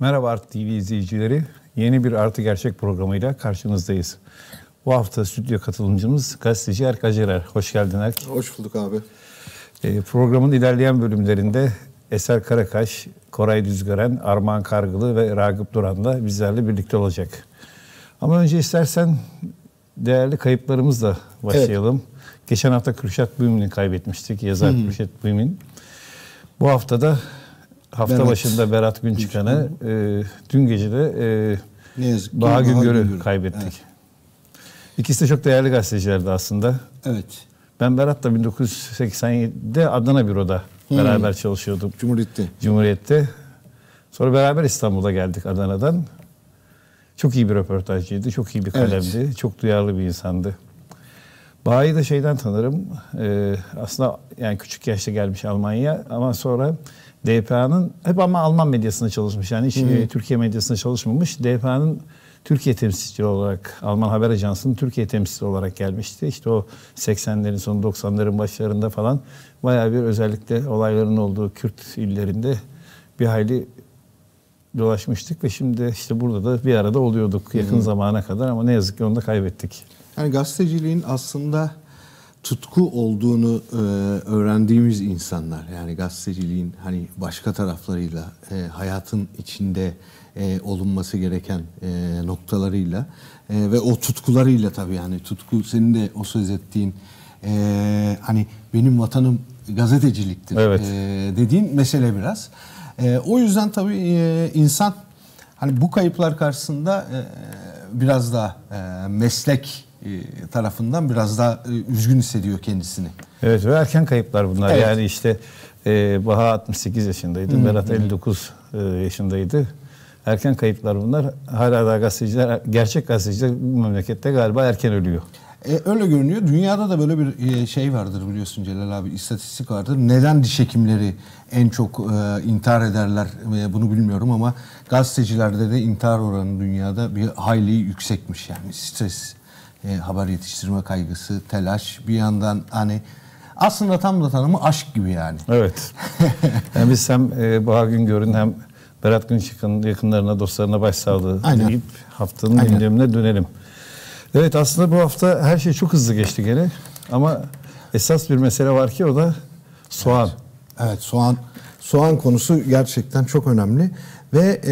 Merhaba Artı TV izleyicileri. Yeni bir Artı Gerçek programıyla karşınızdayız. Bu hafta stüdyo katılımcımız gazeteci Erk Acerer. Hoş geldin Erk. Hoş bulduk abi. Programın ilerleyen bölümlerinde Eser Karakaş, Koray Düzgören, Armağan Kargılı ve Ragıp Duran da bizlerle birlikte olacak. Ama önce istersen değerli kayıplarımızla başlayalım. Evet. Geçen hafta Kürşat Büyüm'ünü kaybetmiştik. Yazar Kürşat Büyüm'ün. Bu haftada başında Berat Günçıkan'ı, dün gece de Baha Güngör'ü kaybettik. Evet. İkisi de çok değerli gazetecilerdi aslında. Evet. Ben Berat'la 1987'de Adana Büro'da beraber çalışıyordum. Cumhuriyet'te. Sonra beraber İstanbul'a geldik Adana'dan. Çok iyi bir röportajcıydı, çok iyi bir kalemdi, evet. Çok duyarlı bir insandı. Baha'yı da şeyden tanırım. Aslında yani küçük yaşta gelmiş Almanya'ya ama sonra DPA'nın hep ama Alman medyasında çalışmış. Yani hiç Türkiye medyasında çalışmamış. DPA'nın Türkiye temsilcisi olarak, Alman Haber Ajansı'nın Türkiye temsilcisi olarak gelmişti. İşte o 80'lerin sonu 90'ların başlarında falan bayağı bir özellikle olayların olduğu Kürt illerinde bir hayli dolaşmıştık ve şimdi işte burada da bir arada oluyorduk yakın zamana kadar ama ne yazık ki onu da kaybettik. Yani gazeteciliğin aslında tutku olduğunu öğrendiğimiz insanlar. Yani gazeteciliğin hani başka taraflarıyla, hayatın içinde olunması gereken noktalarıyla ve o tutkularıyla tabii yani tutku senin de o söz ettiğin hani benim vatanım gazeteciliktir dediğin mesele biraz. O yüzden tabii insan hani bu kayıplar karşısında biraz daha meslek tarafından biraz daha üzgün hissediyor kendisini. Evet ve erken kayıplar bunlar. Evet. Yani işte Baha 68 yaşındaydı, Berat 59 yaşındaydı. Erken kayıplar bunlar. Hala da gazeteciler, gerçek gazeteciler bu memlekette galiba erken ölüyor. Öyle görünüyor. Dünyada da böyle bir şey vardır biliyorsun Celal abi, istatistik vardır. Neden diş hekimleri en çok intihar ederler bunu bilmiyorum ama gazetecilerde de intihar oranı dünyada bir hayli yüksekmiş yani. Stres, haber yetiştirme kaygısı, telaş, bir yandan hani aslında tam da tanımı aşk gibi yani. Evet. Yani biz hem Baha Güngör'ün hem Berat Günçıkan'ın yakınlarına, dostlarına başsağlığı deyip haftanın gündemine dönelim. Evet, aslında bu hafta her şey çok hızlı geçti gene ama esas bir mesele var ki o da soğan. Evet, soğan konusu gerçekten çok önemli ve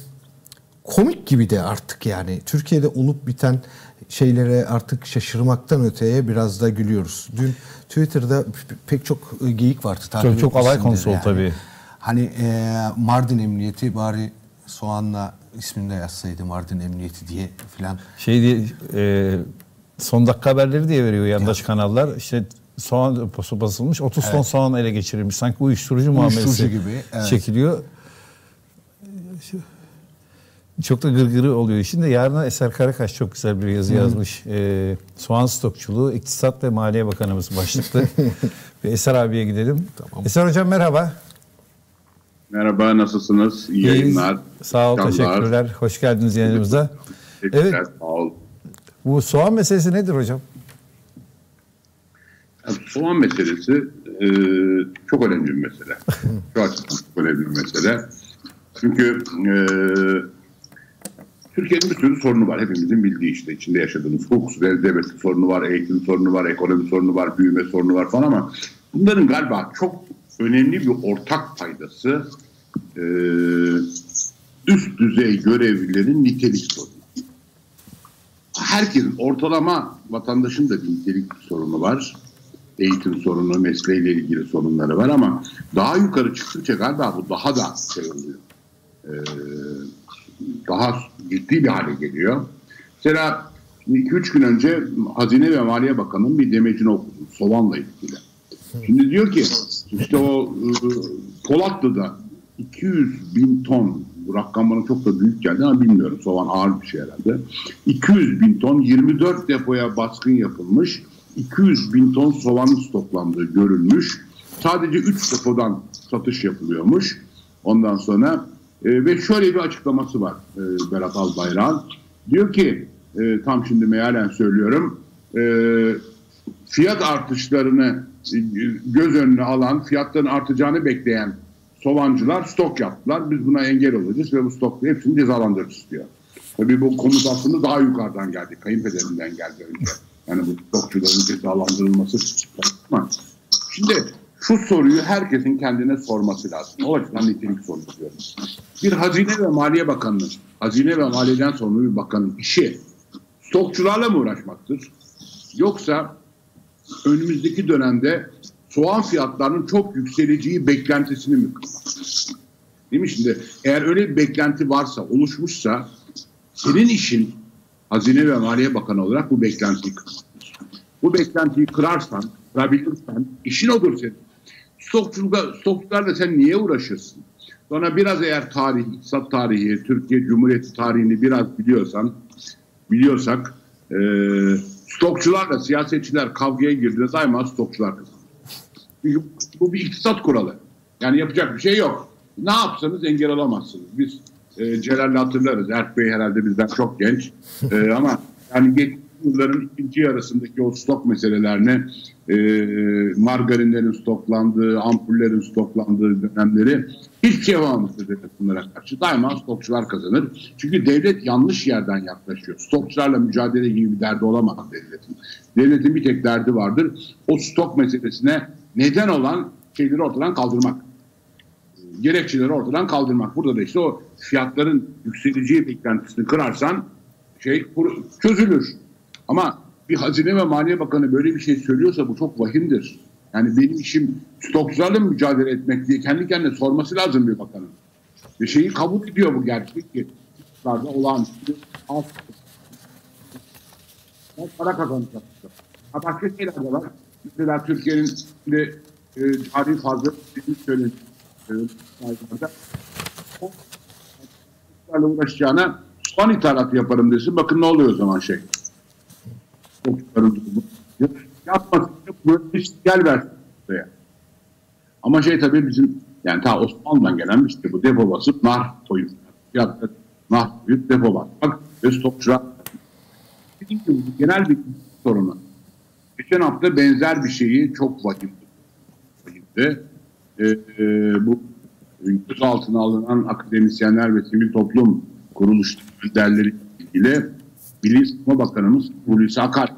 komik gibi de artık yani Türkiye'de olup biten şeylere artık şaşırmaktan öteye biraz da gülüyoruz. Dün Twitter'da pek çok geyik vardı. Çok alay konusu oldu tabii. Hani Mardin Emniyeti bari soğanla ismini de yazsaydı Mardin Emniyeti diye filan. Son dakika haberleri diye veriyor yandaş kanallar. İşte soğan basılmış, 30 ton soğan ele geçirilmiş. Sanki uyuşturucu muamelesi gibi çekiliyor. Çok da gırgırı oluyor. Şimdi yarına Eser Karakaş çok güzel bir yazı yazmış. Soğan stokçuluğu, İktisat ve Maliye Bakanımız başlıklı. Ve Eser abiye gidelim. Tamam. Eser hocam merhaba. Merhaba, nasılsınız? İyi yayınlar. Sağ ol, teşekkürler. Hoş geldiniz yayınımıza. Evet. Sağ ol. Bu soğan meselesi nedir hocam? Soğan meselesi çok önemli bir mesele. Şu açıdan çok önemli bir mesele. Çünkü Türkiye'nin bir sürü sorunu var. Hepimizin bildiği işte içinde yaşadığımız hukuk, devlet sorunu var, eğitim sorunu var, ekonomi sorunu var, büyüme sorunu var falan ama bunların galiba çok önemli bir ortak paydası üst düzey görevlilerin nitelik sorunu. Herkesin, ortalama vatandaşın da bir nitelik sorunu var. Eğitim sorunu, mesleğiyle ilgili sorunları var ama daha yukarı çıktıkça galiba bu daha da şey oluyor. Daha ciddi bir hale geliyor. Mesela 2-3 gün önce Hazine ve Maliye Bakanı'nın bir demecini okudum soğanla ilgili. Şimdi diyor ki işte o Polatlı'da 200.000 ton, bu rakam bana çok da büyük geldi ama bilmiyorum, soğan ağır bir şey herhalde. 200.000 ton 24 depoya baskın yapılmış, 200.000 ton soğanın stoklandığı görülmüş. Sadece 3 depodan satış yapılıyormuş. Ondan sonra ve şöyle bir açıklaması var Berat Albayrak'ın. Diyor ki tam şimdi mealen söylüyorum, fiyat artışlarını göz önüne alan, fiyatların artacağını bekleyen Sovancılar stok yaptılar. Biz buna engel olacağız ve bu stokla hepsini cezalandırırız diyor. Tabii bu komut aslında daha yukarıdan geldi. Kayınpederinden geldi önce. Yani bu stokçuların cezalandırılması. Şimdi şu soruyu herkesin kendine sorması lazım. O açıdan nitelik sorusu diyorum. Bir Hazine ve Maliye Bakanı'nın, Hazine ve Maliye'den sorumlu bir bakanın işi stokçularla mı uğraşmaktır? Yoksa önümüzdeki dönemde soğan fiyatlarının çok yükseleceği beklentisini mi kırmaktır? Değil mi şimdi? Eğer öyle bir beklenti varsa, oluşmuşsa senin işin Hazine ve Maliye Bakanı olarak bu beklentiyi kırmaktır. Bu beklentiyi kırabilirsen işin odur senin. Stokçularla sen niye uğraşırsın? Sonra biraz eğer tarih, iktisat tarihi, Türkiye Cumhuriyeti tarihini biraz biliyorsak stokçularla siyasetçiler kavgaya girdiğinde daima stokçular kazanır. Çünkü bu bir iktisat kuralı. Yani yapacak bir şey yok. Ne yapsanız engel olamazsınız. Biz Celal'le hatırlarız. Erk Bey herhalde bizden çok genç. Ama yani geçmiş yılların ikinci yarısındaki o stok meselelerini, margarinlerin stoklandığı, ampullerin stoklandığı dönemleri hiçbir şey yapamamıştır devlet bunlara karşı. Daima stokçular kazanır. Çünkü devlet yanlış yerden yaklaşıyor. Stokçularla mücadele gibi bir derdi olamaz devletin. Devletin bir tek derdi vardır. O stok meselesine neden olan şeyleri ortadan kaldırmak. Gerekçeleri ortadan kaldırmak. Burada da işte o fiyatların yükseleceği beklentisini kırarsan çözülür. Ama bir Hazine ve Maliye Bakanı böyle bir şey söylüyorsa bu çok vahimdir. Yani benim işim stokçularla mücadele etmek diye kendi kendine sorması lazım bir bakanın. Ve şeyi kabul ediyor bu gerçek ki olağanüstü alt para kazanacak. Başka şeyler de var. Mesela Türkiye'nin de cari fazla söyleniyor. Uğraşacağına soğan ithalatı yaparım desin. Bakın ne oluyor o zaman şey. Yapmasın. Gel versin buraya. Ama şey tabii bizim yani ta Osmanlı'dan gelen bir şey bu. Depo basıp nar koyup nar koyup depo basmak ve stokçular. Dediğim gibi genel bir sorunu. Geçen hafta benzer bir şeyi çok vahimdi. Bu gözaltına alınan akademisyenler ve sivil toplum kuruluş liderleri ilgili Milli Savunma Bakanımız Hulusi Akar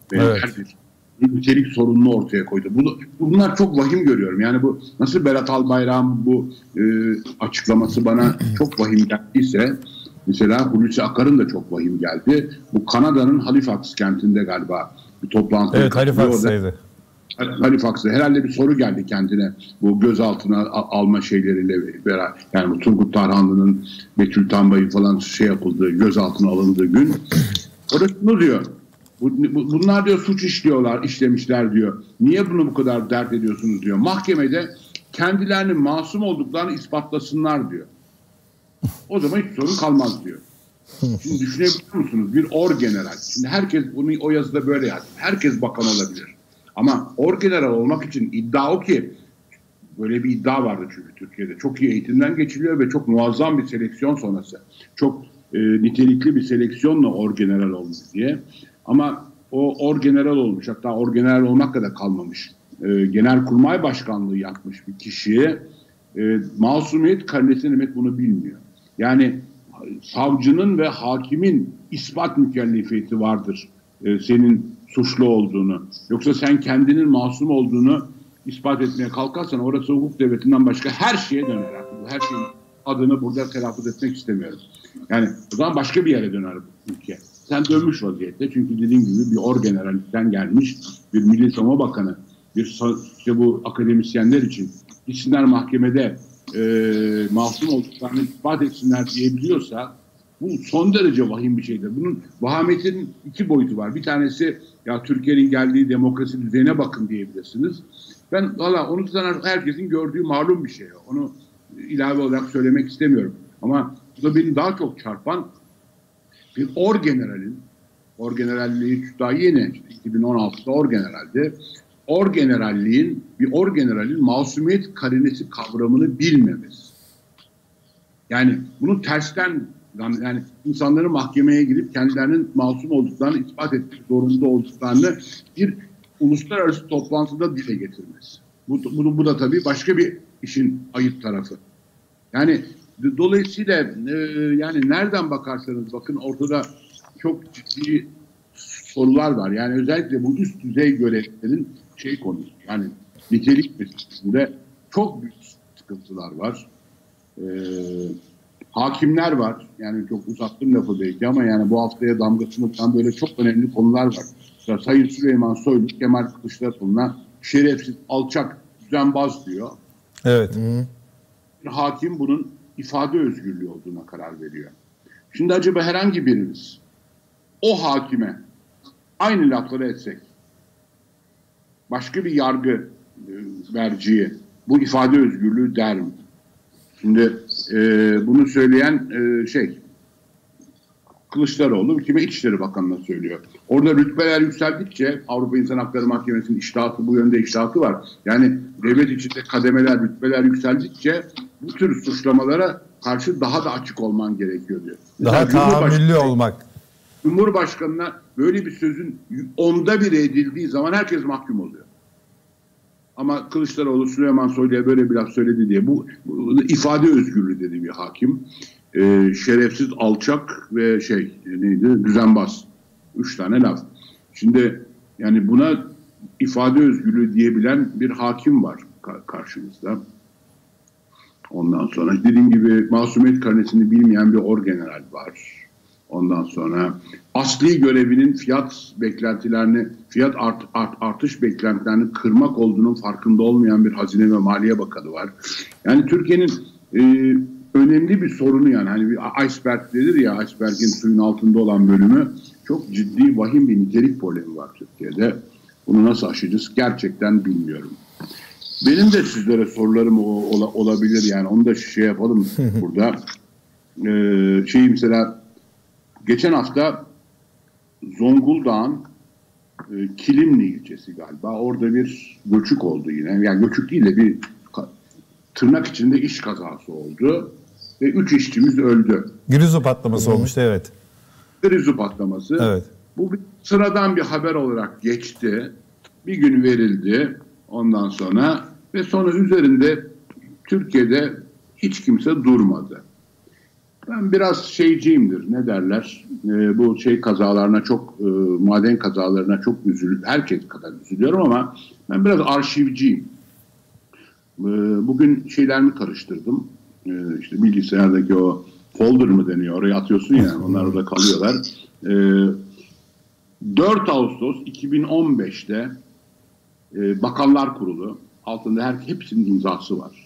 bir nitelik sorununu ortaya koydu. Bunlar çok vahim görüyorum. Yani bu nasıl Berat Albayrak'ın bu açıklaması bana çok vahim geldiyse mesela Hulusi Akar'ın da çok vahim geldi. Bu Kanada'nın Halifax kentinde galiba bir toplantı. Evet, Halifax'taydı. Halifax'ta herhalde bir soru geldi kendine bu gözaltına alma şeyleriyle beraber. Yani bu Turgut Tarhanlı'nın Betül Tanbay'ı falan şey yapıldığı, gözaltına alındığı gün. Orada şunu diyor. Bunlar diyor suç işlemişler diyor. Niye bunu bu kadar dert ediyorsunuz diyor. Mahkemede kendilerinin masum olduklarını ispatlasınlar diyor. O zaman hiç sorun kalmaz diyor. Şimdi düşünebiliyor musunuz? Bir orgeneral. Şimdi herkes bunu o yazıda böyle yazdı. Herkes bakan olabilir. Ama orgeneral olmak için iddia o ki böyle bir iddia vardı çünkü Türkiye'de. Çok iyi eğitimden geçiliyor ve çok muazzam bir seleksiyon sonrası. Çok nitelikli bir seleksiyonla orgeneral olmuş diye. Ama o orgeneral olmuş. Hatta orgeneral olmakla da kalmamış. Genelkurmay Başkanlığı yapmış bir kişiye masumiyet karinesi demek bunu bilmiyor. Yani savcının ve hakimin ispat mükellefiyeti vardır. Senin suçlu olduğunu. Yoksa sen kendinin masum olduğunu ispat etmeye kalkarsan orası hukuk devletinden başka her şeye döner. Her şeyin adını burada telaffuz etmek istemiyorum. Yani o zaman başka bir yere döner bu ülke. Sen dönmüş vaziyette. Çünkü dediğim gibi bir orgenerallikten gelmiş bir Milli Savunma Bakanı, işte bu akademisyenler için gitsinler mahkemede masum olduklarını ispat etsinler diyebiliyorsa bu son derece vahim bir şeydir. Bunun vahametinin iki boyutu var. Bir tanesi ya Türkiye'nin geldiği demokrasi düzeyine bakın diyebilirsiniz. Ben valla onu herkesin gördüğü malum bir şey. Onu ilave olarak söylemek istemiyorum. Ama bu da beni daha çok çarpan bir orgeneralliği daha yeni işte 2016'da orgeneraldi. Bir orgeneralin masumiyet karinesi kavramını bilmemesi. Yani bunu tersten yani insanların mahkemeye girip kendilerinin masum olduklarını ispat etmek zorunda olduklarını bir uluslararası toplantıda dile getirmesi. Bu da tabii başka bir işin ayıp tarafı. Yani dolayısıyla yani nereden bakarsanız bakın ortada çok ciddi sorular var. Yani özellikle bu üst düzey görevlerin konusu. Yani nitelik meselesinde çok büyük sıkıntılar var. Hakimler var. Yani çok uzattım lafı belki ama yani bu haftaya damgasını vuran böyle çok önemli konular var. Mesela Sayın Süleyman Soylu, Kemal Kılıçdaroğlu'na şerefsiz, alçak, düzenbaz diyor. Evet. Hakim bunun ifade özgürlüğü olduğuna karar veriyor. Şimdi acaba herhangi birimiz o hakime aynı lafları etsek, başka bir yargı merciye bu ifade özgürlüğü der mi? Şimdi bunu söyleyen Kılıçdaroğlu kime İçişleri Bakanı'na söylüyor. Orada rütbeler yükseldikçe Avrupa İnsan Hakları Mahkemesi'nin iştahatı bu yönde iştahatı var. Yani devlet içinde kademeler, rütbeler yükseldikçe bu tür suçlamalara karşı daha da açık olman gerekiyor diyor. Daha tahammüllü olmak. Cumhurbaşkanına böyle bir sözün 1/10 edildiği zaman herkes mahkum oluyor. Ama Kılıçdaroğlu Süleyman Soylu'ya böyle bir laf söyledi diye bu ifade özgürlüğü dedi bir hakim. Şerefsiz, alçak ve düzenbaz. 3 tane laf. Şimdi yani buna ifade özgürlüğü diyebilen bir hakim var karşımızda. Ondan sonra dediğim gibi masumiyet karnesini bilmeyen bir orgeneral var. Ondan sonra asli görevinin fiyat artış beklentilerini kırmak olduğunun farkında olmayan bir Hazine ve Maliye Bakanı var. Yani Türkiye'nin önemli bir sorunu yani hani bir iceberg denir ya, iceberg'in suyun altında olan bölümü, çok ciddi vahim bir nitelik problemi var Türkiye'de. Bunu nasıl aşacağız gerçekten bilmiyorum. Benim de sizlere sorularım olabilir yani onu da yapalım burada. Mesela geçen hafta Zonguldak'ın Kilimli ilçesi galiba. Orada bir göçük oldu yine. Yani göçük değil de bir tırnak içinde iş kazası oldu. Ve 3 işçimiz öldü. Grizu patlaması olmuştu, evet. Grizu patlaması. Evet. Bu sıradan bir haber olarak geçti. Bir gün verildi ondan sonra ve sonra üzerinde Türkiye'de hiç kimse durmadı. Ben biraz şeyciyimdir, ne derler, bu kazalarına çok, maden kazalarına çok herkes kadar üzülüyorum ama ben biraz arşivciyim. Bugün şeylerimi karıştırdım, işte bilgisayardaki o folder mı deniyor, oraya atıyorsun ya, onlar orada kalıyorlar. 4 Ağustos 2015'te Bakanlar Kurulu, altında hepsinin imzası var.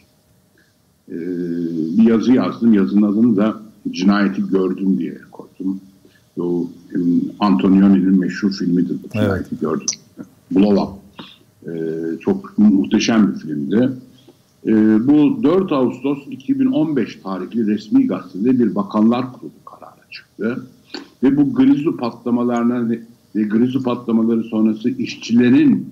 Bir yazı yazdım, yazının adını da Cinayeti Gördüm diye koydum. O Antonioni'nin meşhur filmidir. Bu Cinayeti evet. Gördüm. Blow Up. Çok muhteşem bir filmdi. Bu 4 Ağustos 2015 tarihli resmi gazetede bir Bakanlar Kurulu kararı çıktı. Ve bu Grizu patlamalarına ve Grizu patlamaları sonrası işçilerin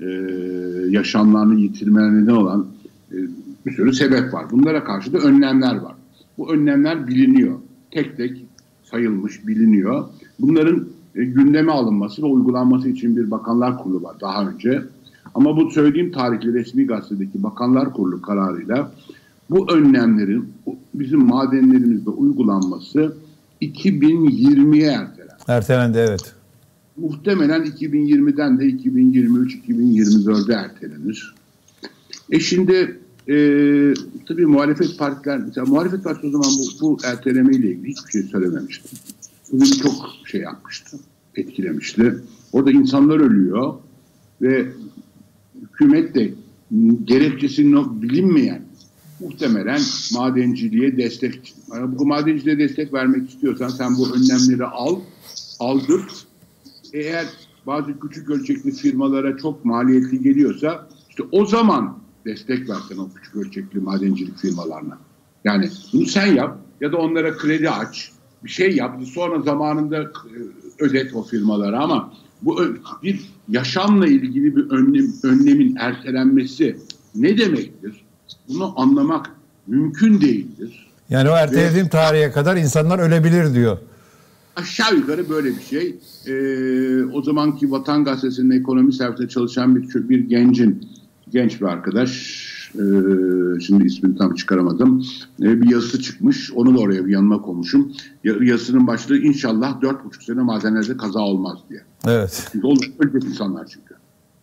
yaşamlarını yitirmelerine neden olan bir sürü sebep var. Bunlara karşı da önlemler var. Bu önlemler biliniyor. Tek tek sayılmış, biliniyor. Bunların gündeme alınması ve uygulanması için bir Bakanlar Kurulu var daha önce. Ama bu söylediğim tarihli resmi gazetedeki Bakanlar Kurulu kararıyla bu önlemlerin bizim madenlerimizde uygulanması 2020'ye ertelendi. Ertelendi, evet. Muhtemelen 2020'den de 2023-2024'e ertelenir. Şimdi tabii muhalefet partiler, mesela muhalefet partisi o zaman bu ertelemeyle ilgili hiçbir şey söylememişti. Bugün çok yapmıştı, etkilemişti. Orada insanlar ölüyor ve hükümet de gerekçesinin bilinmeyen muhtemelen madenciliğe destek, bu madenciliğe destek vermek istiyorsan sen bu önlemleri aldır. Eğer bazı küçük ölçekli firmalara çok maliyetli geliyorsa işte o zaman destek versen o küçük ölçekli madencilik firmalarına. Yani bunu sen yap ya da onlara kredi aç, bir şey yap, sonra zamanında ödet o firmalara, ama bu bir yaşamla ilgili bir önlemin ertelenmesi ne demektir? Bunu anlamak mümkün değildir. Yani o ertelediğim tarihe kadar insanlar ölebilir diyor. Aşağı yukarı böyle bir şey. O zamanki Vatan Gazetesi'nin ekonomi servisinde çalışan genç bir arkadaş, Şimdi ismini tam çıkaramadım. Bir yazısı çıkmış. Onu da oraya bir yanıma koymuşum. Yazısının başlığı inşallah 4,5 sene madenlerde kaza olmaz diye. Evet. Çünkü ölecek insanlar çünkü.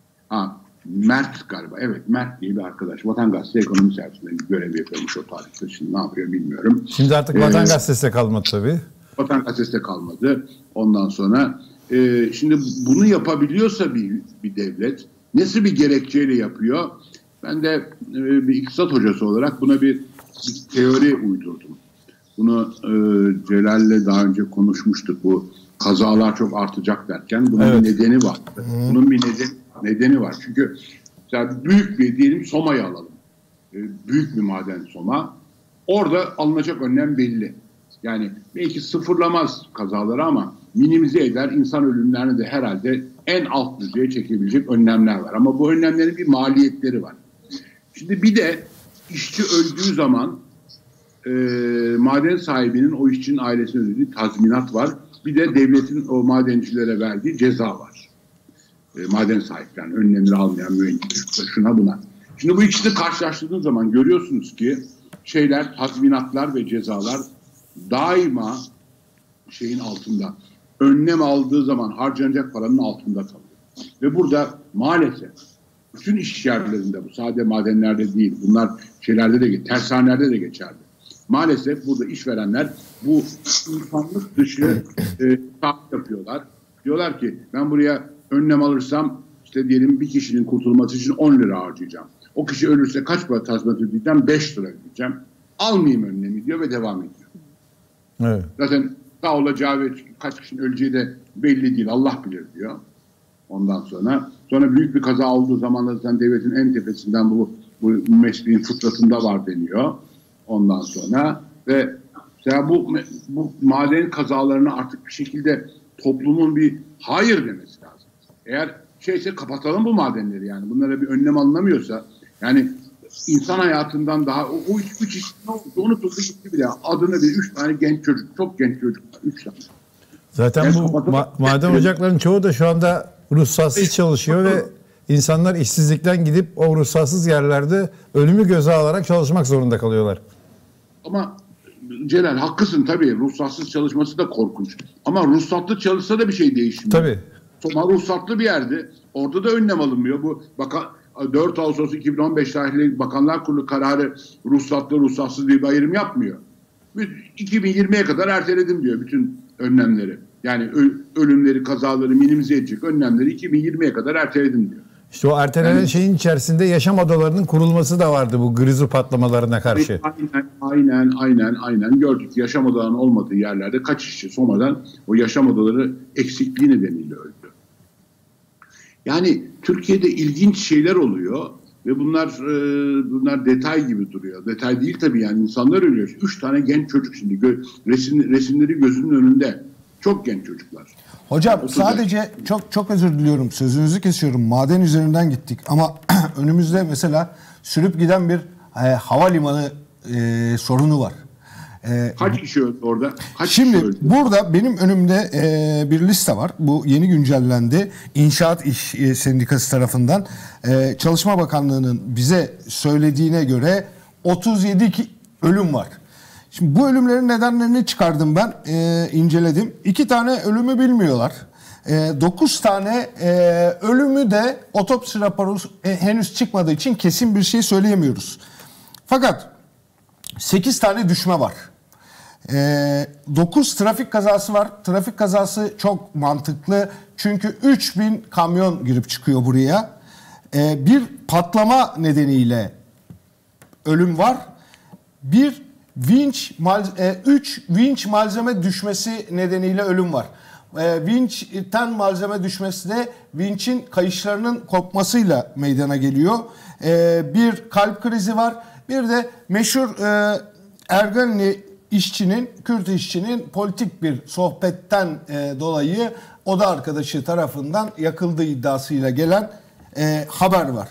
Mert galiba. Evet, Mert diye bir arkadaş. Vatan Gazetesi ekonomi servisinde görev yapıyormuş o tarihte. Şimdi ne yapıyor bilmiyorum. Şimdi artık Vatan Gazetesi'de kalmadı tabii. Vatan Gazetesi'de kalmadı. Ondan sonra şimdi bunu yapabiliyorsa bir devlet nasıl bir gerekçeyle yapıyor? Ben de bir iktisat hocası olarak buna bir teori uydurdum. Bunu Celal'le daha önce konuşmuştuk. Bu kazalar çok artacak derken bunun bir nedeni var. Bunun bir nedeni var. Çünkü mesela büyük bir diyelim Soma'yı alalım. Büyük bir maden Soma. Orada alınacak önlem belli. Yani belki sıfırlamaz kazaları ama minimize eder. İnsan ölümlerini de herhalde en alt düzeye çekebilecek önlemler var. Ama bu önlemlerin bir maliyetleri var. Şimdi bir de işçi öldüğü zaman maden sahibinin o işçinin ailesine ödediği tazminat var. Bir de devletin o madencilere verdiği ceza var. Maden sahiplerinin önlemleri almayan mühendisler şuna buna. Şimdi bu ikisini karşılaştırdığınız zaman görüyorsunuz ki tazminatlar ve cezalar daima şeyin altında. Önlem aldığı zaman harcanacak paranın altında kalıyor. Ve burada maalesef bütün iş yerlerinde bu sadece madenlerde değil bunlar tersanelerde de geçerli. Maalesef burada işverenler bu insanlık dışı yapıyorlar. Diyorlar ki ben buraya önlem alırsam işte diyelim bir kişinin kurtulması için 10 lira harcayacağım. O kişi ölürse kaç para tazminat ödeyeceğim? 5 lira ödeyeceğim. Almayayım önlemi diyor ve devam ediyor. Evet. Zaten sağ olacağı ve kaç kişinin öleceği de belli değil. Allah bilir diyor. Ondan sonra büyük bir kaza olduğu zaman da zaten devletin en tepesinden bu mesleğin fıtratında var deniyor. Ondan sonra ve mesela bu maden kazalarına artık bir şekilde toplumun bir hayır demesi lazım. Eğer kapatalım bu madenleri yani. Bunlara bir önlem alınamıyorsa yani insan hayatından daha o üç iş ne oldu? Unutuldu gitti bile. Adını bir 3 tane genç çocuk. Çok genç çocuklar. 3 tane. Zaten yani bu maden ocaklarının çoğu da şu anda ruhsatsız çalışıyor ve insanlar işsizlikten gidip o ruhsatsız yerlerde ölümü göze alarak çalışmak zorunda kalıyorlar. Ama Celal haklısın tabii. Ruhsatsız çalışması da korkunç. Ama ruhsatlı çalışsa da bir şey değişmiyor. Tabii. Soma ruhsatlı bir yerdi. Orada da önlem alınmıyor. Bu 4 Ağustos 2015 tarihli Bakanlar Kurulu kararı ruhsatlı ruhsatsız diye bir ayrım yapmıyor. 2020'ye kadar erteledim diyor bütün önlemleri. Yani ölümleri, kazaları minimize edecek önlemleri 2020'ye kadar erteledim diyor. İşte o ertelenen şeyin içerisinde yaşam odalarının kurulması da vardı bu grizu patlamalarına karşı. Aynen gördük. Yaşam odalarının olmadığı yerlerde kaç işçi Soma'dan o yaşam odaları eksikliği nedeniyle öldü. Yani Türkiye'de ilginç şeyler oluyor ve bunlar detay gibi duruyor. Detay değil tabii yani insanlar ölüyor. 3 tane genç çocuk şimdi resimleri gözünün önünde. Çok genç çocuklar. Hocam sadece çok özür diliyorum. Sözünüzü kesiyorum. Maden üzerinden gittik ama önümüzde mesela sürüp giden bir havalimanı sorunu var. Kaç kişi öldü orada? Şimdi burada benim önümde bir liste var. Bu yeni güncellendi. İnşaat İş Sendikası tarafından Çalışma Bakanlığı'nın bize söylediğine göre 37 ölüm var. Şimdi bu ölümlerin nedenlerini çıkardım ben, inceledim. 2 tane ölümü bilmiyorlar. 9 tane ölümü de otopsi raporu henüz çıkmadığı için kesin bir şey söyleyemiyoruz. Fakat 8 tane düşme var. 9 trafik kazası var. Trafik kazası çok mantıklı. Çünkü 3000 kamyon girip çıkıyor buraya. Bir patlama nedeniyle ölüm var. 3 vinç malzeme düşmesi nedeniyle ölüm var. Vinçten malzeme düşmesi de vinçin kayışlarının kopmasıyla meydana geliyor. Bir kalp krizi var. Bir de meşhur Erganli işçinin, Kürt işçinin politik bir sohbetten dolayı oda arkadaşı tarafından yakıldığı iddiasıyla gelen haber var.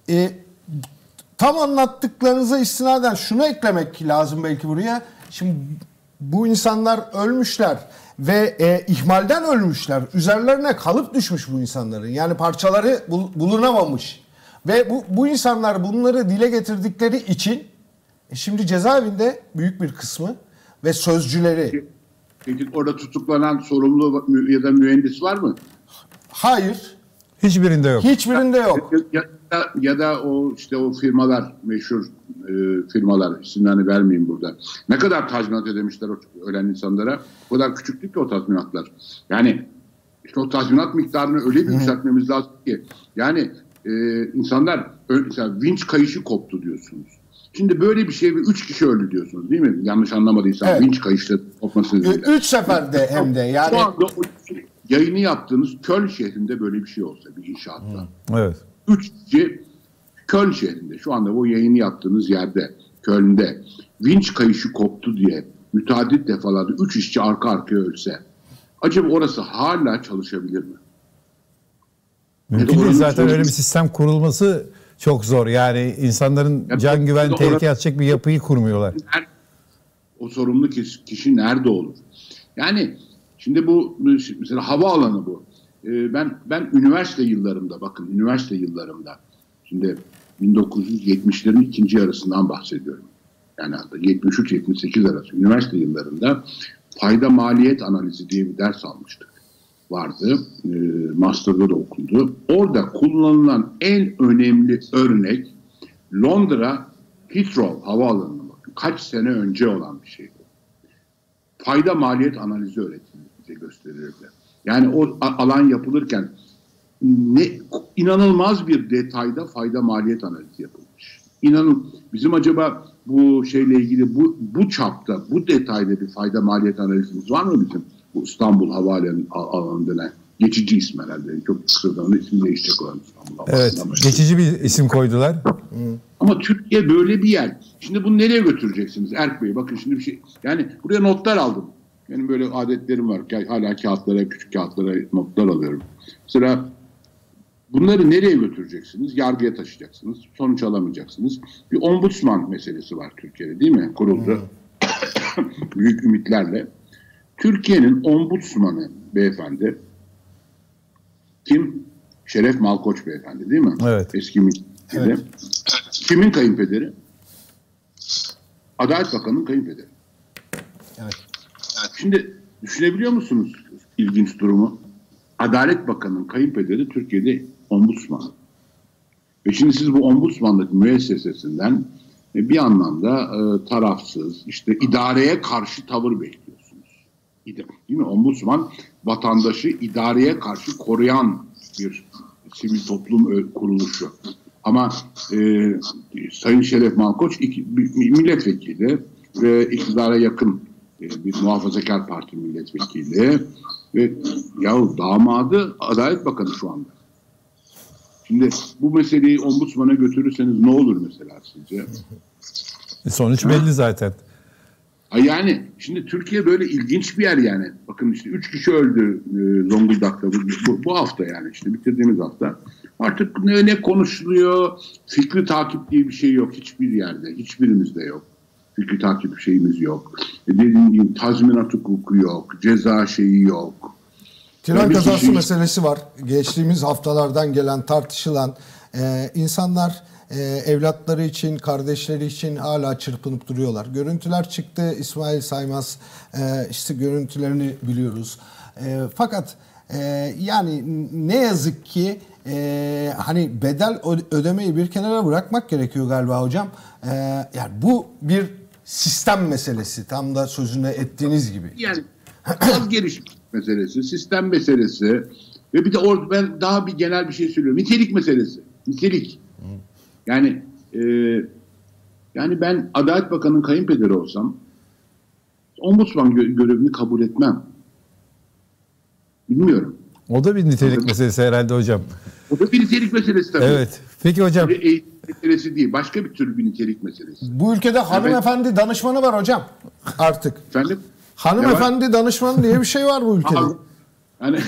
Tam anlattıklarınıza istinaden şunu eklemek lazım belki buraya. Şimdi bu insanlar ölmüşler ve ihmalden ölmüşler. Üzerlerine kalıp düşmüş bu insanların. Yani parçaları bulunamamış. Ve bu insanlar bunları dile getirdikleri için şimdi cezaevinde büyük bir kısmı ve sözcüleri. Peki orada tutuklanan sorumlu ya da mühendis var mı? Hayır. Hiçbirinde yok. Hiçbirinde yok. Ya da o işte o firmalar, meşhur firmalar, isimlerini vermeyeyim burada. Ne kadar tazminat ödemişler o ölen insanlara? O kadar küçüktü ki o tazminatlar. Yani işte o tazminat miktarını öyle bir yükseltmemiz lazım ki. Yani insanlar mesela vinç kayışı koptu diyorsunuz. Şimdi böyle bir şey ve 3 kişi öldü diyorsunuz değil mi? Yanlış anlamadıysam evet. Vinç kayışları kopması nedeniyle. 3 seferde hem de yani. Şu anda o yayını yaptığınız Köln şehrinde böyle bir şey olsa bir inşaatta. Evet. 3 kişi Köln şehrinde şu anda o yayını yaptığınız yerde Köln'de vinç kayışı koptu diye müteaddit defalarda 3 işçi arka arkaya ölse acaba orası hala çalışabilir mi? Mümkün değil zaten öyle bir sistem kurulması çok zor. Yani insanların can güven tehlikeye atacak bir yapıyı kurmuyorlar. O sorumlu kişi nerede olur? Yani şimdi bu mesela havaalanı bu. Ben üniversite yıllarımda bakın üniversite yıllarımda şimdi 1970'lerin ikinci yarısından bahsediyorum. Yani 73-78 arası üniversite yıllarında fayda maliyet analizi diye bir ders almıştık. Vardı. Master'da da okundu. Orada kullanılan en önemli örnek Londra Heathrow havaalanına bakın. Kaç sene önce olan bir şeydi. Fayda maliyet analizi öğretildi, bize gösterilirdi. Yani o alan yapılırken inanılmaz bir detayda fayda maliyet analizi yapılmış. İnanın bizim acaba bu şeyle ilgili bu çapta, bu detayda bir fayda maliyet analizimiz var mı bizim? Bu İstanbul Havaalanı denen geçici isim herhalde. Çok kısadan ismi değişecek olan İstanbul Havaalanı. Evet, geçici bir isim koydular. Ama Türkiye böyle bir yer. Şimdi bunu nereye götüreceksiniz Erk Bey? Bakın şimdi bir şey. Yani buraya notlar aldım. Benim böyle adetlerim var. Hala kağıtlara, küçük kağıtlara notlar alıyorum. Mesela bunları nereye götüreceksiniz? Yargıya taşıyacaksınız. Sonuç alamayacaksınız. Bir ombudsman meselesi var Türkiye'de değil mi? Kuruldu. Büyük ümitlerle. Türkiye'nin ombudsmanı beyefendi kim? Şeref Malkoç beyefendi değil mi? Evet. Eski milletvekili. Evet. Kimin kayınpederi? Adalet Bakanı'nın kayınpederi. Evet. Şimdi düşünebiliyor musunuz ilginç durumu? Adalet Bakanı'nın kayınpederi Türkiye'de ombudsman. Ve şimdi siz bu ombudsmanlık müessesesinden bir anlamda tarafsız, işte idareye karşı tavır bekliyorsunuz. Değil mi? Ombudsman vatandaşı idareye karşı koruyan bir sivil toplum kuruluşu. Ama Sayın Şeref Malkoç milletvekili ve iktidara yakın bir muhafazakar parti milletvekili ve yahu damadı Adalet Bakanı şu anda. Şimdi bu meseleyi ombudsmana götürürseniz ne olur mesela sizce? Sonuç belli zaten. Yani şimdi Türkiye böyle ilginç bir yer yani. Bakın işte 3 kişi öldü Zonguldak'ta bu hafta yani işte bitirdiğimiz hafta. Artık ne konuşuluyor? Fikri takip diye bir şey yok hiçbir yerde. Hiçbirimizde yok. Fikri takip şeyimiz yok. Dediğim gibi tazminat hukuku yok. Ceza şeyi yok. Tren kazası meselesi var. Geçtiğimiz haftalardan gelen tartışılan insanlar evlatları için, kardeşleri için hala çırpınıp duruyorlar. Görüntüler çıktı. İsmail Saymaz işte görüntülerini biliyoruz. Fakat yani ne yazık ki hani bedel ödemeyi bir kenara bırakmak gerekiyor galiba hocam. Yani bu bir sistem meselesi. Tam da sözünü ettiğiniz gibi. Yani vazgeçmiş meselesi, sistem meselesi ve bir de orada ben daha bir genel bir şey söylüyorum. Nitelik meselesi. Nitelik. Yani yani ben Adalet Bakanı'nın kayınpederi olsam ombudsman görevini kabul etmem. Bilmiyorum. O da bir nitelik meselesi herhalde hocam. O da bir nitelik meselesi tabii. Evet. Peki hocam. Eğitim meselesi değil. Başka bir tür bir nitelik meselesi. Bu ülkede hanımefendi danışmanı var hocam. Artık. Efendim? Hanımefendi danışmanı diye bir şey var bu ülkede. Yani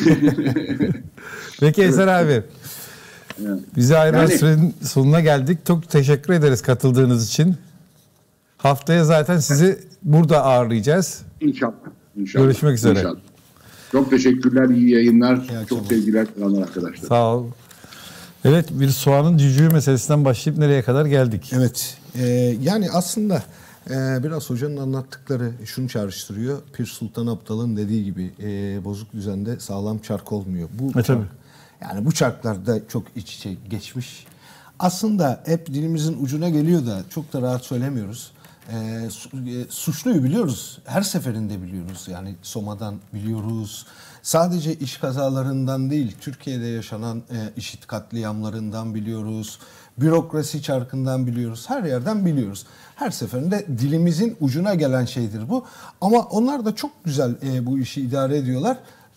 Peki Eser abi. Bize ayrılan sürenin sonuna geldik. Çok teşekkür ederiz katıldığınız için. Haftaya zaten sizi burada ağırlayacağız. İnşallah. Görüşmek üzere. İnşallah. Çok teşekkürler, iyi yayınlar. Çok sevgiler arkadaşlar. Sağ ol. Evet, bir soğanın cücüğü meselesinden başlayıp nereye kadar geldik? Evet. Yani aslında biraz hocanın anlattıkları şunu çağrıştırıyor. Pir Sultan Abdal'ın dediği gibi bozuk düzende sağlam çark olmuyor. Bu tabii. Yani bu çarklar da çok iç içe geçmiş. Aslında hep dilimizin ucuna geliyor da çok da rahat söylemiyoruz. Suçluyu biliyoruz. Her seferinde biliyoruz. Yani Soma'dan biliyoruz. Sadece iş kazalarından değil, Türkiye'de yaşanan IŞİD katliamlarından biliyoruz. Bürokrasi çarkından biliyoruz. Her yerden biliyoruz. Her seferinde dilimizin ucuna gelen şeydir bu. Ama onlar da çok güzel bu işi idare ediyorlar.